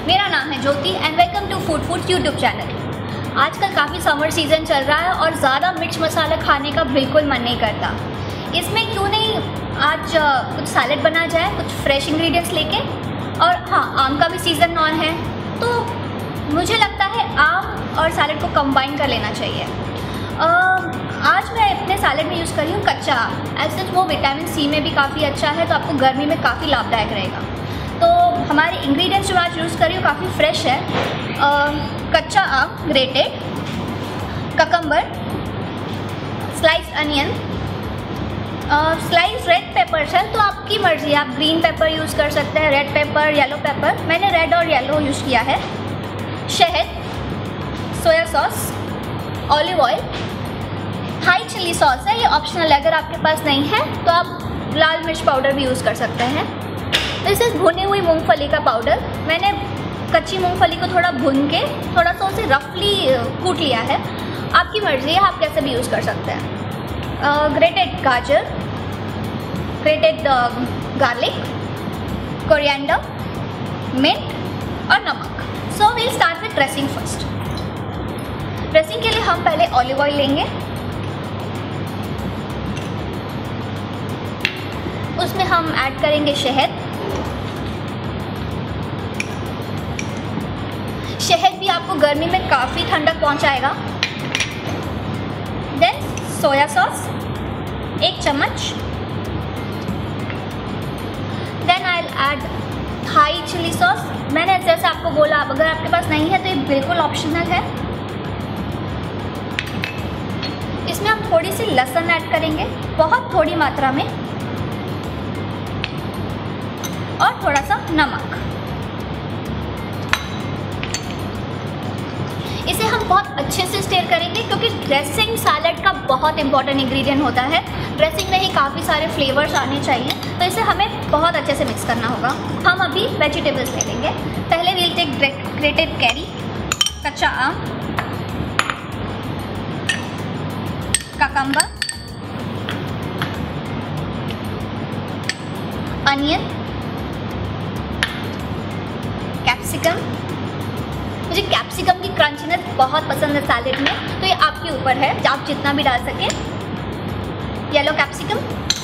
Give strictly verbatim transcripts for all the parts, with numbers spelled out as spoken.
मेरा नाम है Jyoti and welcome to food food YouTube channel. आजकल काफ़ी समर सीज़न चल रहा है और ज़्यादा मिर्च मसाला खाने का बिल्कुल मन नहीं करता। इसमें क्यों नहीं आज कुछ सैलेड बना जाए, कुछ फ्रेश इंग्रेडिएंट्स लेके। और हाँ, आम का भी सीज़न ऑन है तो मुझे लगता है आम और सैलेड को कंबाइन कर लेना चाहिए। आ, आज मैं अपने सैलेड में यूज़ कर रही हूँ कच्चा आम। एज सच वो विटामिन सी में भी काफ़ी अच्छा है, तो आपको गर्मी में काफ़ी लाभदायक रहेगा। तो हमारे इंग्रेडिएंट्स जो आज यूज़ कर रही हूँ काफ़ी फ्रेश है। आ, कच्चा आम grated, cucumber, slice onion, slice red peppers है तो आपकी मर्ज़ी, आप ग्रीन पेपर यूज़ कर सकते हैं, रेड पेपर, येलो पेपर। मैंने रेड और येलो यूज़ किया है। शहद, soya sauce, olive oil, high chili sauce है, ये ऑप्शनल है। अगर आपके पास नहीं है तो आप लाल मिर्च पाउडर भी यूज़ कर सकते हैं। दिस इज़ भुनी हुई मूंगफली का पाउडर। मैंने कच्ची मूंगफली को थोड़ा भून के थोड़ा सा उसे रफली कूट लिया है। आपकी मर्ज़ी है, आप कैसे भी यूज़ कर सकते हैं। ग्रेटेड गाजर, ग्रेटेड गार्लिक, कोरिएंडर, मिंट और नमक। So we'll start with dressing first. Dressing के लिए हम पहले ऑलिव ऑयल लेंगे, उसमें हम ऐड करेंगे शहद। शहद भी आपको गर्मी में काफ़ी ठंडक पहुंचाएगा। देन सोया सॉस एक चम्मच। Then I will add high chili sauce. मैंने जैसे आपको बोला, अगर आपके पास नहीं है तो ये बिल्कुल ऑप्शनल है। इसमें हम थोड़ी सी लहसुन ऐड करेंगे, बहुत थोड़ी मात्रा में, और थोड़ा सा नमक। इसे हम बहुत अच्छे से स्टेयर करेंगे क्योंकि ड्रेसिंग सैलेड का बहुत इंपॉर्टेंट इंग्रेडिएंट होता है। ड्रेसिंग में ही काफ़ी सारे फ्लेवर्स आने चाहिए, तो इसे हमें बहुत अच्छे से मिक्स करना होगा। हम अभी वेजिटेबल्स ले लेंगे। पहले वील टेक ग्रेटेड कैरी, कच्चा आम, ककम्बर, अनियन, कैप्सिकम। मुझे कैप्सिकम की क्रंचीनेस बहुत पसंद है सैलेड में, तो ये आपके ऊपर है, आप जितना भी डाल सकें। येलो कैप्सिकम,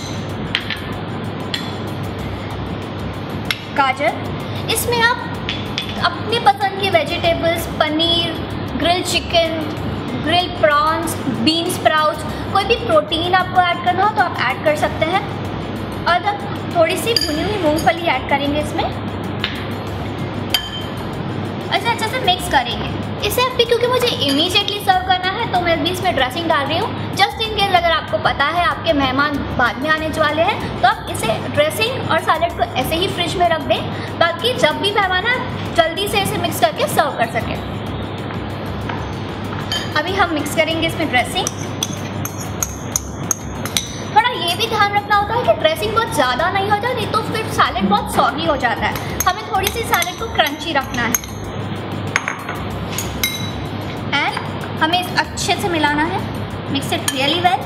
गाजर। इसमें आप अपनी पसंद की vegetables, paneer, grill chicken, grill prawns, bean sprouts, कोई भी प्रोटीन आपको ऐड करना हो तो आप ऐड कर सकते हैं। और थोड़ी सी भुनी हुई मूंगफली ऐड करेंगे इसमें। अच्छा अच्छे से मिक्स करेंगे इसे अभी, क्योंकि मुझे इमीडिएटली सर्व करना है तो मैं भी इसमें ड्रेसिंग डाल रही हूँ। जस्ट इन केस अगर आपको पता है आपके मेहमान बाद में आने वाले हैं तो आप इसे ड्रेसिंग और सैलेड को ऐसे ही फ्रिज में रख दें, ताकि जब भी मेहमान आए जल्दी से इसे मिक्स करके सर्व कर सकें। अभी हम मिक्स करेंगे इसमें ड्रेसिंग। थोड़ा ये भी ध्यान रखना होता है कि ड्रेसिंग बहुत ज़्यादा नहीं हो जाए, नहीं तो फिर सैलेड बहुत सॉगी हो जाता है। हमें थोड़ी सी सैलेड को क्रंची रखना है एंड हमें इस अच्छे से मिलाना है। Mix it really well.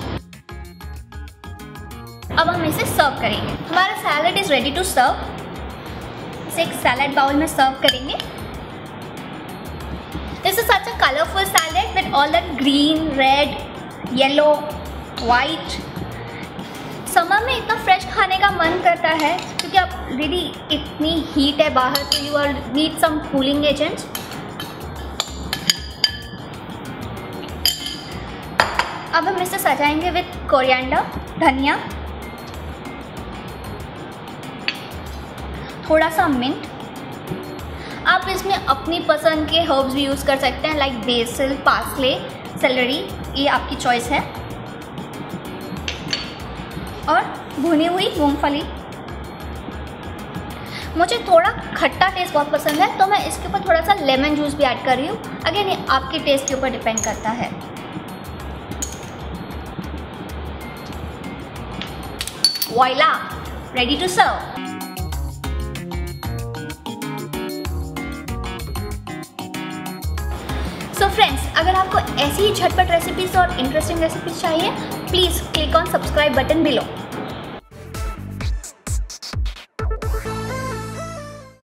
अब हम इसे सर्व करेंगे। हमारा salad is ready to serve. इसे एक सैलेड बाउल में सर्व करेंगे। This is such a colorful salad with all that green, red, yellow, white. Summer में इतना फ्रेश खाने का मन करता है क्योंकि अब रियली इतनी हीट है बाहर, तो you are need some cooling agents. अब हम इसे सजाएंगे विथ कोरिएंडर, धनिया, थोड़ा सा मिंट। आप इसमें अपनी पसंद के हर्ब्स भी यूज़ कर सकते हैं, लाइक बेसिल, पार्सले, सेलरी, ये आपकी चॉइस है। और भुनी हुई मूंगफली। मुझे थोड़ा खट्टा टेस्ट बहुत पसंद है तो मैं इसके ऊपर थोड़ा सा लेमन जूस भी ऐड कर रही हूँ। अगेन ये आपके टेस्ट के ऊपर डिपेंड करता है। Voila, ready to serve. So friends, अगर आपको ऐसी ही झटपट रेसिपीज और इंटरेस्टिंग रेसिपीज चाहिए, please click on subscribe button below.